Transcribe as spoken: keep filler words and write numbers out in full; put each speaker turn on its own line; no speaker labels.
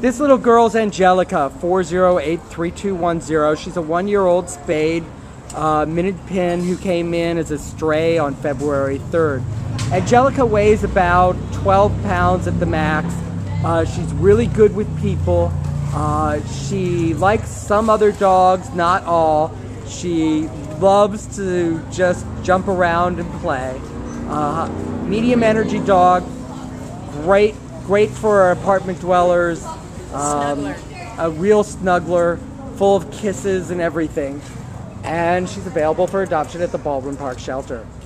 This little girl's Angelica, four zero eight three two one zero. She's a one-year-old spayed uh, Minpin who came in as a stray on February third. Angelica weighs about twelve pounds at the max. Uh, she's really good with people. Uh, she likes some other dogs, not all. She loves to just jump around and play. Uh, medium energy dog, great, great for apartment dwellers. Um, a real snuggler, full of kisses and everything. And she's available for adoption at the Baldwin Park shelter.